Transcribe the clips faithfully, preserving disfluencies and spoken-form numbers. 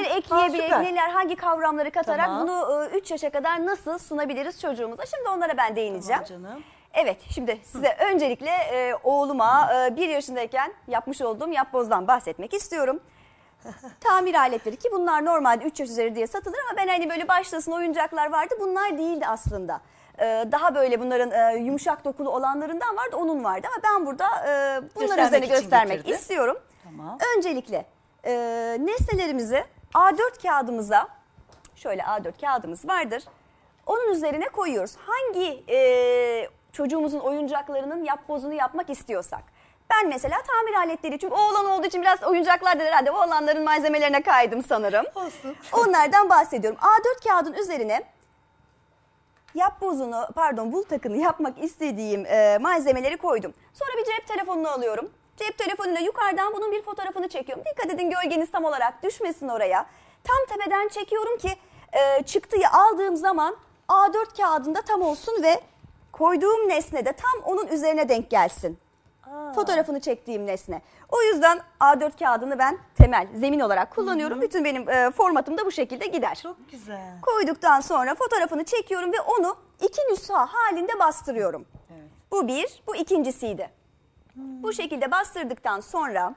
neler ekleyebilir, Ha, neler, hangi kavramları katarak Tamam. bunu üç yaşa kadar nasıl sunabiliriz çocuğumuza? Şimdi onlara ben değineceğim. Tamam canım. Evet, şimdi size Hı. öncelikle e, oğluma e, bir yaşındayken yapmış olduğum yapbozdan bahsetmek istiyorum. Tamir aletleri, ki bunlar normalde üç yaş üzeri diye satılır ama ben hani böyle başlasın oyuncaklar vardı, bunlar değildi aslında. Ee, daha böyle bunların e, yumuşak dokulu olanlarından vardı, onun vardı ama ben burada e, bunların üzerine göstermek getirdi. istiyorum. Tamam. Öncelikle e, nesnelerimizi A dört kağıdımıza, şöyle A dört kağıdımız vardır, onun üzerine koyuyoruz. Hangi e, çocuğumuzun oyuncaklarının yapbozunu yapmak istiyorsak. Ben mesela tamir aletleri, çünkü oğlan olduğu için biraz oyuncaklarda herhalde oğlanların malzemelerine kaydım sanırım. Olsun. Onlardan bahsediyorum. A dört kağıdın üzerine yapbozunu, pardon bul takını yapmak istediğim e, malzemeleri koydum. Sonra bir cep telefonunu alıyorum. Cep telefonuyla yukarıdan bunun bir fotoğrafını çekiyorum. Dikkat edin, gölgeniz tam olarak düşmesin oraya. Tam tepeden çekiyorum ki e, çıktıyı aldığım zaman A dört kağıdında tam olsun ve koyduğum nesne de tam onun üzerine denk gelsin. Aa. Fotoğrafını çektiğim nesne. O yüzden A dört kağıdını ben temel, zemin olarak kullanıyorum. Hı hı. Bütün benim e, formatım da bu şekilde gider. Çok güzel. Koyduktan sonra fotoğrafını çekiyorum ve onu iki nüsha halinde bastırıyorum. Evet. Bu bir, bu ikincisiydi. Hmm. Bu şekilde bastırdıktan sonra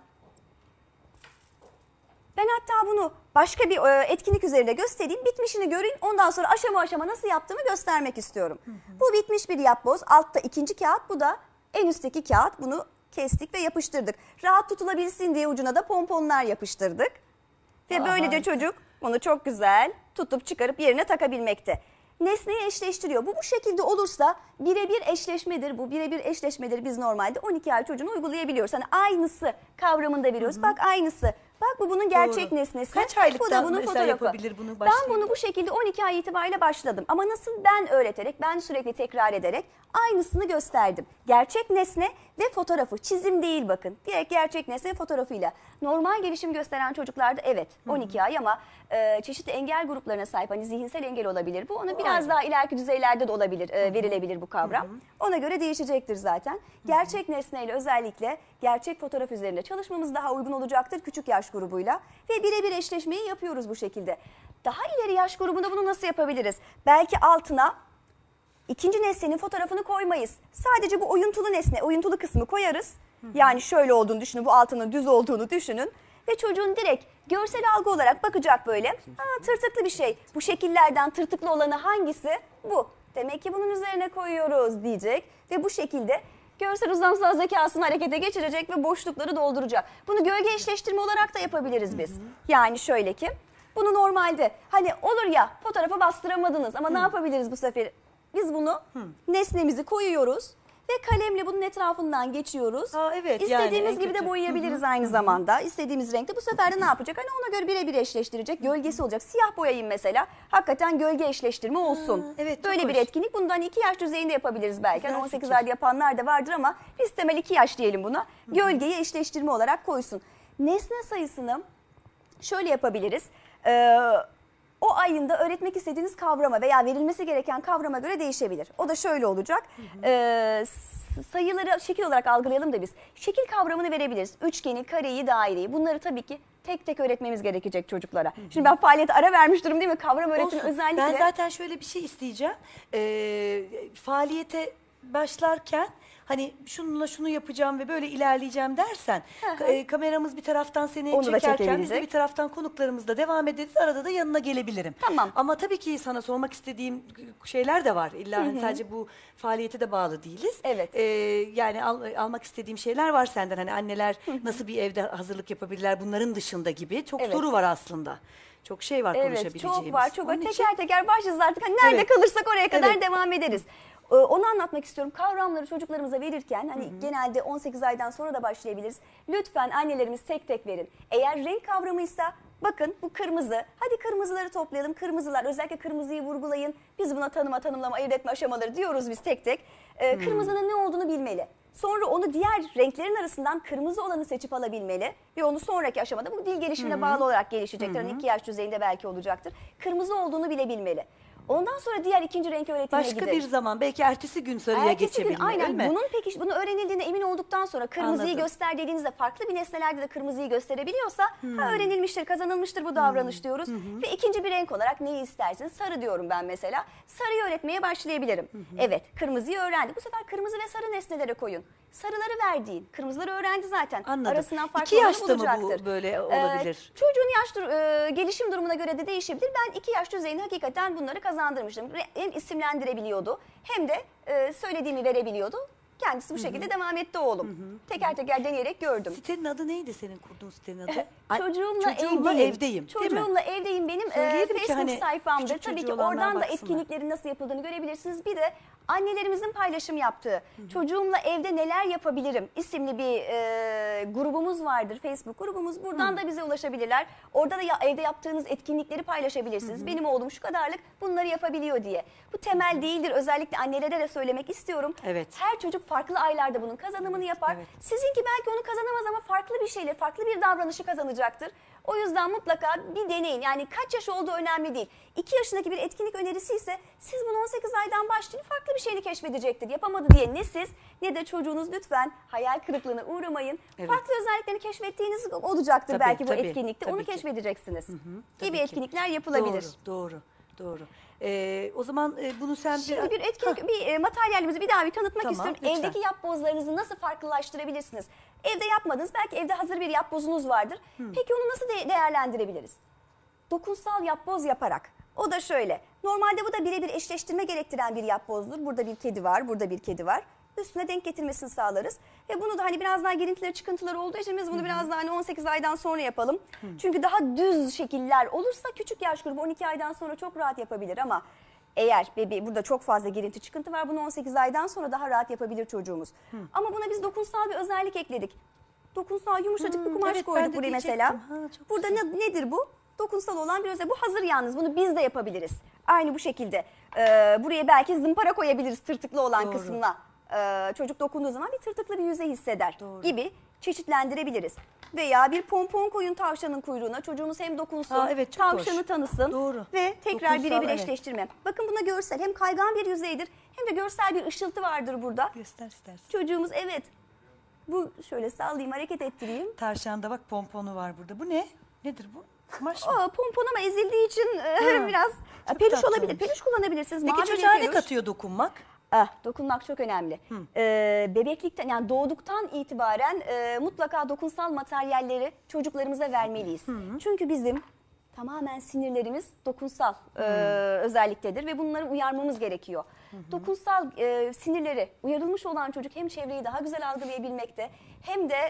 ben hatta bunu başka bir e, etkinlik üzerinde göstereyim. Bitmişini görün. Ondan sonra aşama aşama nasıl yaptığımı göstermek istiyorum. Hı hı. Bu bitmiş bir yapboz. Altta ikinci kağıt, bu da en üstteki kağıt. Bunu kestik ve yapıştırdık. Rahat tutulabilsin diye ucuna da pomponlar yapıştırdık. Ve Aa, böylece harika. Çocuk bunu çok güzel tutup çıkarıp yerine takabilmekte. Nesneyi eşleştiriyor. Bu bu şekilde olursa birebir eşleşmedir. Bu birebir eşleşmedir. Biz normalde on iki ay çocuğunu uygulayabiliyoruz. Hani aynısı kavramında veriyoruz. Hı hı. Bak aynısı. Bak bu bunun gerçek Doğru. nesnesi. Kaç aylıktan bu da bunun mesela fotoğrafı. yapabilir bunu? Ben bunu bu şekilde on iki ay itibariyle başladım. Ama nasıl? Ben öğreterek, ben sürekli tekrar ederek aynısını gösterdim. Gerçek nesne ve fotoğrafı. Çizim değil bakın. Direkt gerçek nesne fotoğrafıyla. Normal gelişim gösteren çocuklarda evet on iki ay ama e, çeşitli engel gruplarına sahip, hani zihinsel engel olabilir. Bu onu biraz Aynen. daha ileriki düzeylerde de olabilir, e, verilebilir bu kavram. Hı hı. Ona göre değişecektir zaten. Gerçek nesneyle özellikle gerçek fotoğraf üzerinde çalışmamız daha uygun olacaktır küçük yaş grubuyla. Ve birebir eşleşmeyi yapıyoruz bu şekilde. Daha ileri yaş grubunda bunu nasıl yapabiliriz? Belki altına ikinci nesnenin fotoğrafını koymayız. Sadece bu oyuntulu nesne, oyuntulu kısmı koyarız. Hı hı. Yani şöyle olduğunu düşünün, bu altının düz olduğunu düşünün. Ve çocuğun direkt görsel algı olarak bakacak böyle. Aa, tırtıklı bir şey. Bu şekillerden tırtıklı olanı hangisi? Bu. Demek ki bunun üzerine koyuyoruz diyecek. Ve bu şekilde görsel uzamsal zekasını harekete geçirecek ve boşlukları dolduracak. Bunu gölge eşleştirme olarak da yapabiliriz biz. Hı hı. Yani şöyle ki, bunu normalde hani olur ya fotoğrafa bastıramadınız ama hı. ne yapabiliriz bu sefer? Biz bunu hı. nesnemizi koyuyoruz ve kalemle bunun etrafından geçiyoruz. Ha, evet, İstediğimiz yani, gibi de boyayabiliriz hı hı. aynı hı hı. zamanda. İstediğimiz renkte. Bu sefer de ne yapacak? Hani ona göre birebir eşleştirecek. Gölgesi olacak. Siyah boyayayım mesela. Hakikaten gölge eşleştirme olsun. Ha, evet, böyle hoş. bir etkinlik. Bundan iki yaş düzeyinde yapabiliriz belki. Hani on sekiz ayda yapanlar da vardır ama biz temel iki yaş diyelim buna. Gölgeyi eşleştirme olarak koysun. Nesne sayısını şöyle yapabiliriz. Ee, O ayında öğretmek istediğiniz kavrama veya verilmesi gereken kavrama göre değişebilir. O da şöyle olacak. Hı hı. Ee, sayıları şekil olarak algılayalım da biz. Şekil kavramını verebiliriz. Üçgeni, kareyi, daireyi. Bunları tabii ki tek tek öğretmemiz gerekecek çocuklara. Hı hı. Şimdi ben faaliyete ara vermiş durum değil mi? Kavram öğretimi Olsun. özellikle. Ben zaten şöyle bir şey isteyeceğim. Ee, faaliyete başlarken hani şununla şunu yapacağım ve böyle ilerleyeceğim dersen e, kameramız bir taraftan seni Onu çekerken biz de bir taraftan konuklarımızla devam ederiz. Arada da yanına gelebilirim. Tamam. Ama tabii ki sana sormak istediğim şeyler de var. İlla hı hı. sadece bu faaliyete de bağlı değiliz. Evet. Ee, yani al, almak istediğim şeyler var senden. Hani anneler hı hı. nasıl bir evde hazırlık yapabilirler bunların dışında gibi. Çok evet. soru var aslında. Çok şey var evet, konuşabileceğimiz. Evet çok var. Çok var. Teker için... teker başlayacağız artık. Hani nerede evet. kalırsak oraya kadar evet. devam ederiz. Onu anlatmak istiyorum. Kavramları çocuklarımıza verirken hani hı hı. genelde on sekiz aydan sonra da başlayabiliriz. Lütfen annelerimiz tek tek verin. Eğer renk kavramıysa bakın bu kırmızı. Hadi kırmızıları toplayalım. Kırmızılar, özellikle kırmızıyı vurgulayın. Biz buna tanıma, tanımlama, ayırt etme aşamaları diyoruz biz tek tek. Ee, kırmızının ne olduğunu bilmeli. Sonra onu diğer renklerin arasından kırmızı olanı seçip alabilmeli. Ve onu sonraki aşamada bu dil gelişimine hı hı. bağlı olarak gelişecektir. Hı hı. Hani iki yaş düzeyinde belki olacaktır. Kırmızı olduğunu bilebilmeli. Ondan sonra diğer ikinci renk öğretimine Başka gider. bir zaman belki ertesi gün sarıya Ertesi gün geçebilme, aynen değil mi? bunun peki bunu öğrenildiğine emin olduktan sonra kırmızıyı Anladım. göster dediğinizde farklı bir nesnelerde de kırmızıyı gösterebiliyorsa Hmm. ha, öğrenilmiştir, kazanılmıştır bu davranış diyoruz. Ve ikinci bir renk olarak neyi istersin? Sarı diyorum ben mesela. Sarıyı öğretmeye başlayabilirim. Evet, kırmızıyı öğrendi. Bu sefer kırmızı ve sarı nesnelere koyun. Sarıları verdiğin, kırmızıları öğrendi zaten. Anladım. Arasından farklı İki olanı yaşta mı bu bulacaktır. böyle olabilir? Ee, çocuğun yaş dur- e, gelişim durumuna göre de değişebilir. Ben iki yaş düzeyinde hakikaten bunları kazandırmıştım. Re- Hem isimlendirebiliyordu hem de e, söylediğimi verebiliyordu. Kendisi bu şekilde devam etti oğlum. Teker teker deneyerek gördüm. Sitenin adı neydi senin kurduğun sitenin adı? Ay, Çocuğumla, çocuğumla evdeyim. evdeyim. değil mi? Çocuğumla evdeyim benim e, Söyleyelim ki Facebook hani sayfamdır. küçük Tabii çocuğu ki olanlar oradan da baksınlar. etkinliklerin nasıl yapıldığını görebilirsiniz. Bir de annelerimizin paylaşım yaptığı Çocuğumla Evde Neler Yapabilirim isimli bir e, grubumuz vardır. Facebook grubumuz. Buradan da bize ulaşabilirler. Orada da ya, evde yaptığınız etkinlikleri paylaşabilirsiniz. Benim oğlum şu kadarlık bunları yapabiliyor diye. Bu temel değildir. Özellikle annelere de söylemek istiyorum. Evet. Her çocuk farklı aylarda bunun kazanımını yapar. evet. Sizinki belki onu kazanamaz ama farklı bir şeyle, farklı bir davranışı kazanacaktır. O yüzden mutlaka bir deneyin. Yani kaç yaş olduğu önemli değil. iki yaşındaki bir etkinlik önerisi ise siz bunu on sekiz aydan başlayın, farklı bir şeyini keşfedecektir. Yapamadı diye ne siz ne de çocuğunuz lütfen hayal kırıklığına uğramayın. Evet. Farklı özelliklerini keşfettiğiniz olacaktır Tabii, belki bu tabii, etkinlikte. tabii Onu ki. keşfedeceksiniz. Tabii Gibi ki. etkinlikler yapılabilir. Doğru, doğru, doğru. Ee, o zaman e, bunu sen Şimdi bir etkinlik, bir e, materyalimizi bir daha bir tanıtmak Tamam, istiyorum. lütfen. Evdeki yapbozlarınızı nasıl farklılaştırabilirsiniz? Evde yapmadınız, belki evde hazır bir yapbozunuz vardır. Peki onu nasıl de- değerlendirebiliriz? Dokunsal yapboz yaparak. O da şöyle. Normalde bu da birebir eşleştirme gerektiren bir yapbozdur. Burada bir kedi var, burada bir kedi var. Üstüne denk getirmesini sağlarız. Ve bunu da hani biraz daha girintileri, çıkıntıları olduğu için biz bunu biraz daha hani on sekiz aydan sonra yapalım. Çünkü daha düz şekiller olursa küçük yaş grubu on iki aydan sonra çok rahat yapabilir ama eğer bebeği burada çok fazla girinti, çıkıntı var, bunu on sekiz aydan sonra daha rahat yapabilir çocuğumuz. Ama buna biz dokunsal bir özellik ekledik. Dokunsal yumuşacık bir kumaş evet, ben koyduk de buraya diyecektim. mesela. Ha, çok Burada ne, nedir bu? Dokunsal olan bir özellik. Bu hazır yalnız. Bunu biz de yapabiliriz. Aynı bu şekilde. Ee, buraya belki zımpara koyabiliriz tırtıklı olan Doğru. kısmına. Ee, çocuk dokunduğu zaman bir tırtıklı bir yüzey hisseder Doğru. gibi çeşitlendirebiliriz. Veya bir pompon koyun tavşanın kuyruğuna. Çocuğumuz hem dokunsun, Ha, evet, çok tavşanı hoş. tanısın Doğru. ve tekrar Dokunsal, birebir evet. eşleştirme. Bakın buna görsel hem kaygan bir yüzeydir hem de görsel bir ışıltı vardır burada. göster istersen. Çocuğumuz evet. Bu şöyle sallayayım, hareket ettireyim. Tavşanda bak pomponu var burada. Bu ne? Nedir bu? Kumaş mı? O pompon ama ezildiği için e, Ha, biraz çok peluş tatlı olabilir. olmuş. Peluş kullanabilirsiniz. Peki Mavi bir çocuğa ne peluş. katıyor dokunmak? Ah, dokunmak çok önemli. Ee, bebeklikten yani doğduktan itibaren e, mutlaka dokunsal materyalleri çocuklarımıza vermeliyiz. Çünkü bizim tamamen sinirlerimiz dokunsal e, özelliktedir ve bunları uyarmamız gerekiyor. Dokunsal e, sinirleri uyarılmış olan çocuk hem çevreyi daha güzel algılayabilmekte hem de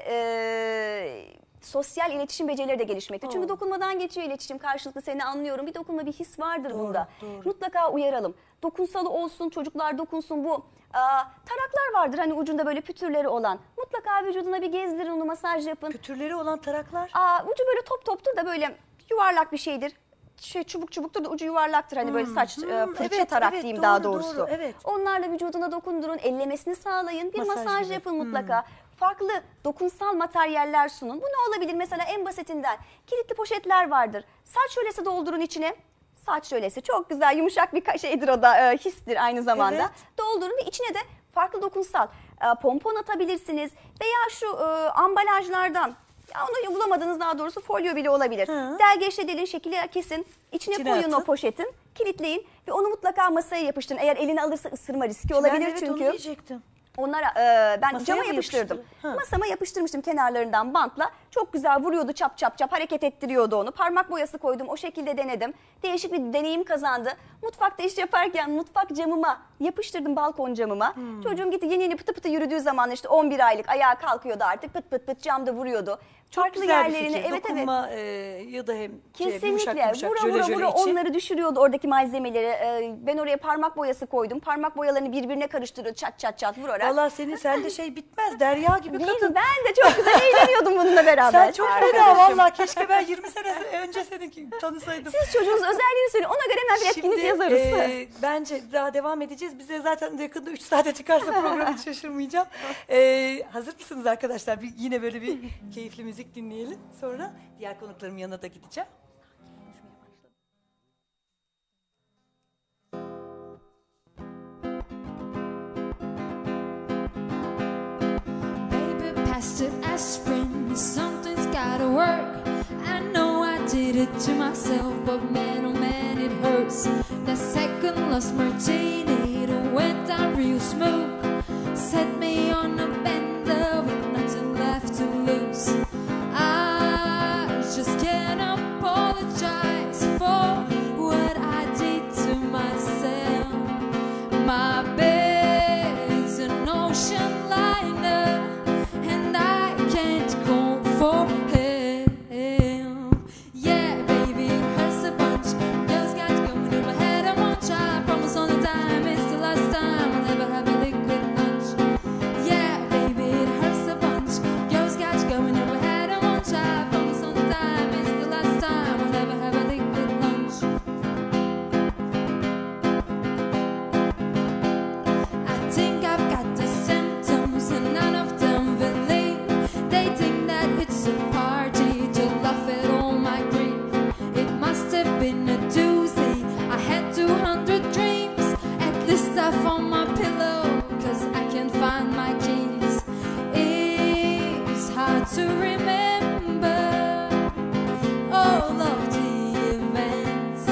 e, sosyal iletişim becerileri de gelişmekte. Çünkü dokunmadan geçiyor iletişim. Karşılıklı seni anlıyorum. Bir dokunma, bir his vardır Doğru, bunda. doğru. Mutlaka uyaralım. Dokunsalı olsun, çocuklar dokunsun. Bu aa, taraklar vardır hani ucunda böyle pütürleri olan. Mutlaka vücuduna bir gezdirin, onu masaj yapın. Pütürleri olan taraklar. Aa, ucu böyle top toptur da böyle yuvarlak bir şeydir. Şey çubuk çubuktur da ucu yuvarlaktır hani böyle saç e, fırça evet, tarak evet, diyeyim doğru, daha doğrusu. doğru, evet. Onlarla vücuduna dokundurun, ellemesini sağlayın. Bir Masaj masaj, gibi. yapın mutlaka. Farklı dokunsal materyaller sunun. Bu ne olabilir? Mesela en basitinden kilitli poşetler vardır. Saç şölesi doldurun içine. Saç şölesi çok güzel yumuşak bir ka- şeydir o da e, histir aynı zamanda. Evet. Doldurun ve içine de farklı dokunsal e, pompon atabilirsiniz. Veya şu e, ambalajlardan ya onu bulamadığınız daha doğrusu folyo bile olabilir. Hı. Delgeçle delin şekilde kesin. İçine, İçine koyun atın. o poşetin. Kilitleyin ve onu mutlaka masaya yapıştırın. Eğer elini alırsa ısırma riski Ben olabilir evet onu çünkü. diyecektim. Onlara e, ben Masaya cama mı yapıştırdım. yapıştırdın? Ha. Masama yapıştırmıştım kenarlarından bantla. Çok güzel vuruyordu çap çap çap hareket ettiriyordu onu. Parmak boyası koydum o şekilde denedim. Değişik bir deneyim kazandı. Mutfakta iş yaparken mutfak camıma yapıştırdım balkon camıma. Hmm. Çocuğum gitti yeni yeni pıtı pıtı yürüdüğü zaman işte on bir aylık ayağa kalkıyordu artık pıt pıt pıt camda vuruyordu. Çok Farklı güzel bir yerlerine fikir. evet evet. Dokunma e, ya da hem şey, Kesinlikle. yumuşak yumuşak vura jöle vura jöle vura için. onları düşürüyordu oradaki malzemeleri. Ee, ben oraya parmak boyası koydum. Parmak boyalarını birbirine karıştırıyordu çat çat çat vurarak. Valla senin sende şey bitmez derya gibi Biz- kadın. ben de çok güzel eğleniyordum bununla beraber. Sen çok fena Arkadaşım. valla keşke ben yirmi sene önce seni tanısaydım. Siz çocuğunuz özelliğini söyleyin. Ona göre hemen bir etkinlik Şimdi yazarız. e, bence daha devam edeceğiz. Bize zaten yakında üç saate çıkarsa program hiç şaşırmayacağım. E, hazır mısınız arkadaşlar? Bir, yine böyle bir keyifli müzik dinleyelim. Sonra diğer konuklarımın yanına da gideceğim. Acid, aspirin, something's gotta work. I know I did it to myself, but man, oh man, it hurts. That second lost martini, it went down real smooth. Set me on a bender with nothing left to lose. I just can't apologize for what I did to myself. My bed's an ocean liner, and I can't go for help. Yeah, baby, it hurts a bunch. Girls got to go whenever I had a munch. I promise on the time it's the last time I'll never have a liquid lunch. Yeah, baby, it hurts a bunch. Girls got to go whenever I had a munch. I promise on the time it's the last time I'll never have a liquid lunch. I think I've got the symptoms and none of them believe. They think that it's a party to laugh at all my grief. It must have been a doozy. I had two hundred dreams. At least I found my pillow, cause I can't find my keys. It's hard to remember all of the events,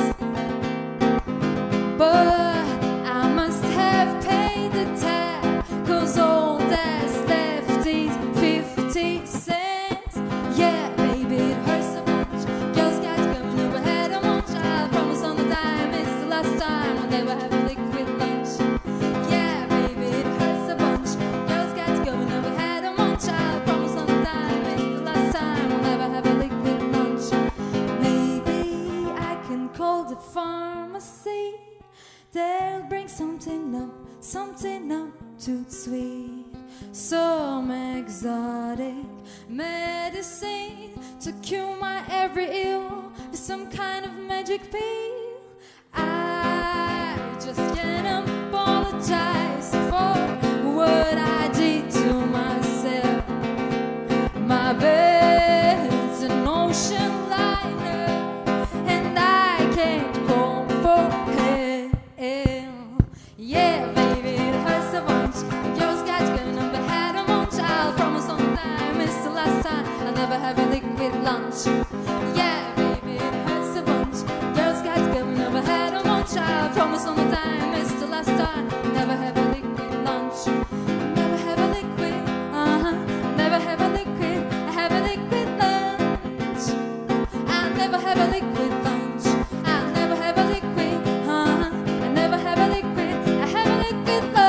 but I must have paid the tab, cause all that's left is fifty cents. Yeah, baby, it hurts a bunch. Girls got to go whenever I had a munch. I promise on the time it's the last time I'll never have a liquid lunch. Yeah, baby, it hurts a bunch. Girls got to go whenever I had a munch. I promise on the time it's the last time I'll never have a liquid lunch. Maybe I can call the pharmacy. They'll bring something up, something up too sweet. Some exotic medicine to cure my every ill with some kind of magic pill. I just can't apologize for what I did to myself. My bed's an ocean liner, and I can't go for hell. Yeah, baby, it hurts a bunch. Girls got to go whenever I had a munch. I'll promise on the time it's the last time I'll never have a liquid lunch. Yeah, baby, it hurts a bunch. Girls got to go whenever I had a munch. I'll promise on the time it's the last time I'll never have a liquid lunch. Never have a liquid, uh-huh. Never have a liquid, I have a liquid lunch. I'll never have a liquid lunch. I'll never have a liquid, uh-huh. I never have a liquid, I have a liquid lunch.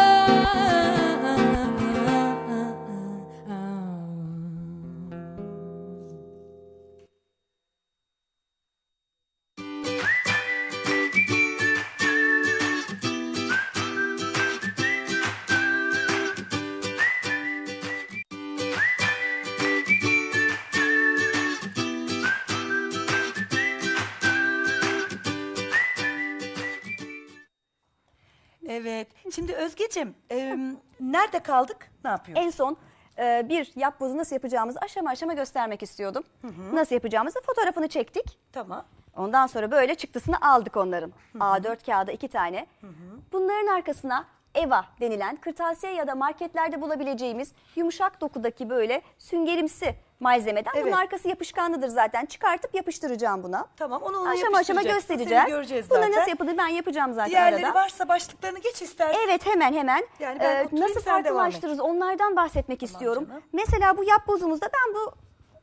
Evet. Şimdi Özgeciğim, e, nerede kaldık? Ne yapıyoruz? En son e, bir yapbozu nasıl yapacağımızı aşama aşama göstermek istiyordum. Nasıl yapacağımızı fotoğrafını çektik. Tamam. Ondan sonra böyle çıktısını aldık onların. A dört kağıda iki tane. Bunların arkasına Eva denilen kırtasiye ya da marketlerde bulabileceğimiz yumuşak dokudaki böyle süngerimsi malzemeden. Evet. Bunun arkası yapışkanlıdır zaten. Çıkartıp yapıştıracağım buna. Tamam, onu ona Aşama aşama yapıştıracaksın. göstereceğiz. Seni göreceğiz Bunları zaten. nasıl yapılır ben yapacağım zaten Diğerleri arada. varsa başlıklarını geç istersen. Evet, hemen hemen. Yani ben Ee, oturayım, nasıl sen devam et. farklılaştırırız onlardan bahsetmek istiyorum. canım. Mesela bu yapbozumuzda ben bu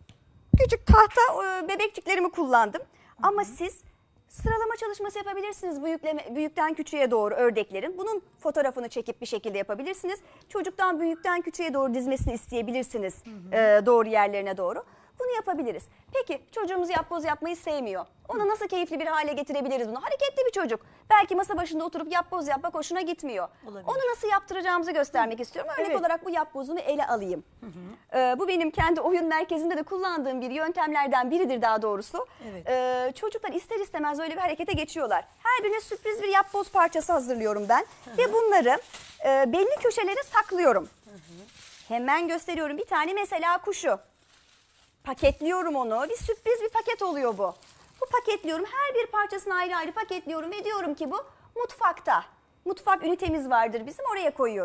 küçük tahta e, bebekçiklerimi kullandım. Ama siz sıralama çalışması yapabilirsiniz büyükleme, büyükten küçüğe doğru ördeklerin. Bunun fotoğrafını çekip bir şekilde yapabilirsiniz. Çocuktan büyükten küçüğe doğru dizmesini isteyebilirsiniz e, doğru yerlerine doğru. Bunu yapabiliriz. Peki çocuğumuz yapboz yapmayı sevmiyor. Onu nasıl keyifli bir hale getirebiliriz bunu? Hareketli bir çocuk. Belki masa başında oturup yapboz yapmak hoşuna gitmiyor. Olabilir. Onu nasıl yaptıracağımızı göstermek istiyorum. Örnek Evet. olarak bu yapbozunu ele alayım. Ee, bu benim kendi oyun merkezinde de kullandığım bir yöntemlerden biridir daha doğrusu. Evet. Ee, çocuklar ister istemez öyle bir harekete geçiyorlar. Her birine sürpriz bir yapboz parçası hazırlıyorum ben. Ve bunları e, belli köşelere saklıyorum. Hemen gösteriyorum. Bir tane mesela kuşu. Paketliyorum onu. Bir sürpriz bir paket oluyor bu. Bu paketliyorum. Her bir parçasını ayrı ayrı paketliyorum ve diyorum ki bu mutfakta. Mutfak ünitemiz vardır bizim, oraya koyuyorum.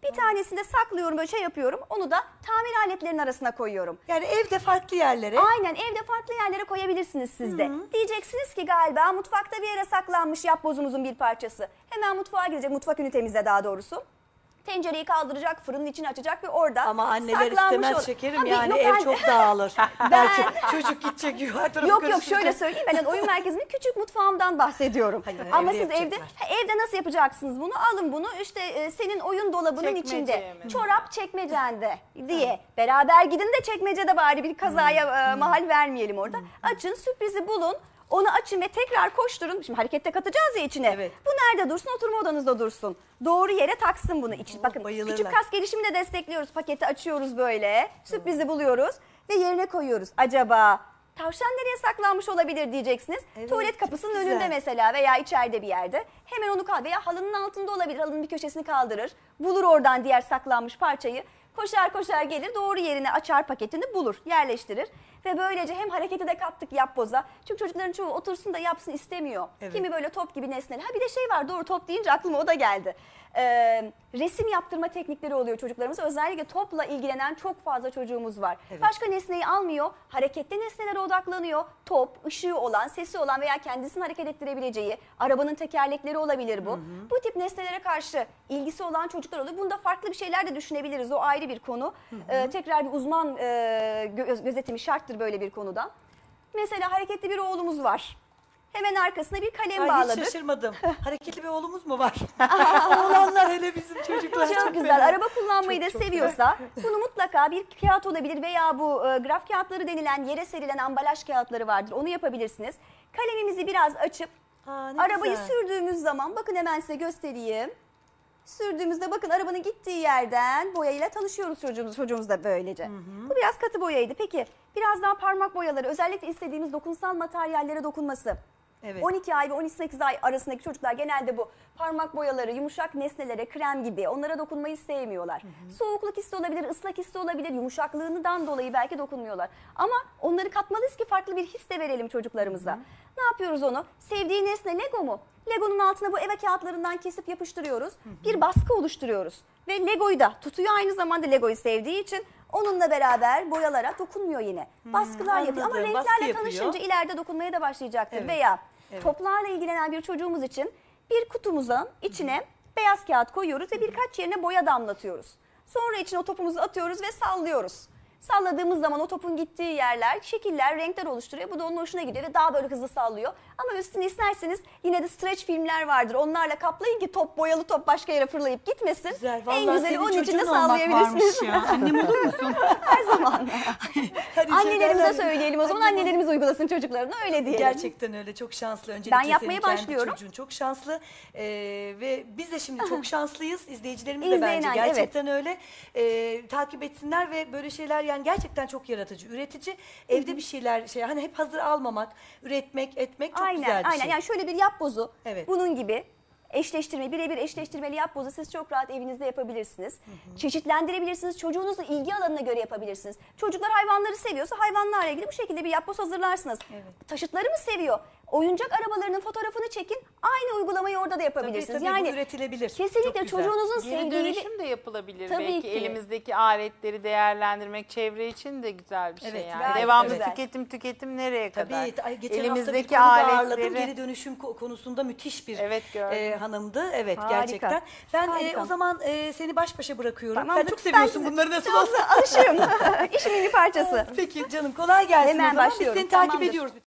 Bir tanesini de saklıyorum, böyle şey yapıyorum. Onu da tamir aletlerinin arasına koyuyorum. Yani evde farklı yerlere. Aynen, evde farklı yerlere koyabilirsiniz siz de. Diyeceksiniz ki galiba mutfakta bir yere saklanmış yapbozumuzun bir parçası. Hemen mutfağa gidecek, mutfak ünitemizde daha doğrusu. Tencereyi kaldıracak, fırının içini açacak ve orada Ama anneler saklanmış istemez ol- şekerim, Tabii, yani yok, ev ben- çok dağılır. Belki çocuk gidecek yuvar tarafı Yok yok karıştıracak. şöyle söyleyeyim, ben oyun merkezinin küçük mutfağımdan bahsediyorum. Hayır, Ama evde siz evde yapacaklar. ha, evde nasıl yapacaksınız bunu? Alın bunu işte e, senin oyun dolabının içinde, Çekmeceye mi? çorap çekmecende diye. Beraber gidin de çekmecede bari bir kazaya e, mahal vermeyelim orada. Açın, sürprizi bulun. Onu açın ve tekrar koşturun. Şimdi harekette katacağız ya içine. Evet. Bu nerede dursun? Oturma odanızda dursun. Doğru yere taksın bunu. İçi, Oo, bakın bayılırlar. küçük kas gelişimi de destekliyoruz. Paketi açıyoruz böyle. Sürprizi buluyoruz ve yerine koyuyoruz. Acaba tavşan nereye saklanmış olabilir diyeceksiniz. Evet, Tuvalet çok kapısının güzel. önünde mesela veya içeride bir yerde. Hemen onu kaldır veya halının altında olabilir. Halının bir köşesini kaldırır. Bulur oradan diğer saklanmış parçayı. Koşar koşar gelir, doğru yerine açar, paketini bulur, yerleştirir. Ve böylece hem hareketi de kattık yapboza. Çünkü çocukların çoğu otursun da yapsın istemiyor. Evet. Kimi böyle top gibi nesneler. Ha bir de şey var, doğru, top deyince aklıma o da geldi. Ee, resim yaptırma teknikleri oluyor çocuklarımız. Özellikle topla ilgilenen çok fazla çocuğumuz var. Evet. Başka nesneyi almıyor, hareketli nesnelere odaklanıyor. Top, ışığı olan, sesi olan veya kendisini hareket ettirebileceği, arabanın tekerlekleri olabilir bu. Bu tip nesnelere karşı ilgisi olan çocuklar oluyor. Bunda farklı bir şeyler de düşünebiliriz. O ayrı bir konu. Ee, tekrar bir uzman e, gö- gözetimi şarttır böyle bir konuda. Mesela hareketli bir oğlumuz var. Hemen arkasına bir kalem Ay, hiç bağladık. şaşırmadım. Hareketli bir oğlumuz mu var? Oğlanlar hele bizim çocuklar. Çok güzel. fena. Araba kullanmayı Çok, da çok seviyorsa bunu mutlaka bir kağıt olabilir veya bu e, graf kağıtları denilen yere serilen ambalaj kağıtları vardır. Onu yapabilirsiniz. Kalemimizi biraz açıp Aa, ne arabayı güzel. sürdüğümüz zaman, bakın hemen size göstereyim. Sürdüğümüzde bakın arabanın gittiği yerden boyayla tanışıyoruz çocuğumuz, çocuğumuz da böylece. Bu biraz katı boyaydı. Peki biraz daha parmak boyaları, özellikle istediğimiz dokunsal materyallere dokunması. Evet. on iki ay ve on sekiz ay arasındaki çocuklar genelde bu parmak boyaları, yumuşak nesnelere, krem gibi onlara dokunmayı sevmiyorlar. Soğukluk hissi olabilir, ıslak hissi olabilir, yumuşaklığından dolayı belki dokunmuyorlar. Ama onları katmalıyız ki farklı bir his de verelim çocuklarımıza. Ne yapıyoruz onu? Sevdiği nesne Lego mu? Lego'nun altına bu eve kağıtlarından kesip yapıştırıyoruz. Bir baskı oluşturuyoruz. Ve Lego'yu da tutuyor, aynı zamanda Lego'yu sevdiği için onunla beraber boyalara dokunmuyor yine. Baskılar yapıyor ama anladım. Baskı renklerle yapıyor. tanışınca ileride dokunmaya da başlayacaktır. Evet. Veya Evet. toplarla ilgilenen bir çocuğumuz için bir kutumuzun içine beyaz kağıt koyuyoruz ve birkaç yerine boya damlatıyoruz. Sonra içine o topumuzu atıyoruz ve sallıyoruz. Salladığımız zaman o topun gittiği yerler, şekiller, renkler oluşturuyor. Bu da onun hoşuna gidiyor ve daha böyle hızlı sallıyor. Ama üstüne isterseniz yine de stretch filmler vardır. Onlarla kaplayın ki top, boyalı top başka yere fırlayıp gitmesin. Güzel. Vallahi En güzeli senin onun içinde çocuğun olmak sallayabilirsiniz. varmış ya. Annem olur musun? Her zaman. Hani Annelerimize şeylerden- söyleyelim o zaman, Annem- annelerimiz uygulasın çocuklarına, öyle diyelim. Gerçekten öyle, çok şanslı. Öncelikle Ben yapmaya senin kendi başlıyorum. çocuğun çok şanslı. Ee, ve biz de şimdi çok şanslıyız. İzleyicilerimiz de İzleyen bence anne, evet. gerçekten öyle. Ee, takip etsinler ve böyle şeyler, yani gerçekten çok yaratıcı, üretici. Evde bir şeyler, şey hani hep hazır almamak, üretmek, etmek çok aynen, güzel bir aynen. şey. Yani şöyle bir yapbozu, Evet. bunun gibi eşleştirme, birebir eşleştirmeli yapbozu siz çok rahat evinizde yapabilirsiniz. Çeşitlendirebilirsiniz. Çocuğunuzun ilgi alanına göre yapabilirsiniz. Çocuklar hayvanları seviyorsa hayvanlarla ilgili bu şekilde bir yapboz hazırlarsınız. Evet. Taşıtları mı seviyor? Oyuncak arabalarının fotoğrafını çekin. Aynı uygulamayı orada da yapabilirsiniz. Tabii, tabii, bu yani üretilebilir. kesinlikle Çok güzel. çocuğunuzun Geri sevdiği dönüşüm de yapılabilir Tabii belki. ki. Elimizdeki aletleri değerlendirmek çevre için de güzel bir şey Evet, yani. gayet Devamlı güzel. tüketim tüketim nereye kadar? Tabii, ay, geçen Elimizdeki hafta bir konuda ağırladım. aletleri Geri dönüşüm ko- konusunda müthiş bir Evet, gördüm. e, hanımdı. Evet, Harika. gerçekten. Ben e, Harika. o zaman e, seni baş başa bırakıyorum. Tamamdır. Sen çok seviyorsun Ben- bunları, nasıl olsa. alışığım. İşimin bir parçası. Peki canım, kolay gelsin Hemen o zaman. Biz başlıyorum. seni takip Tamamdır. ediyoruz.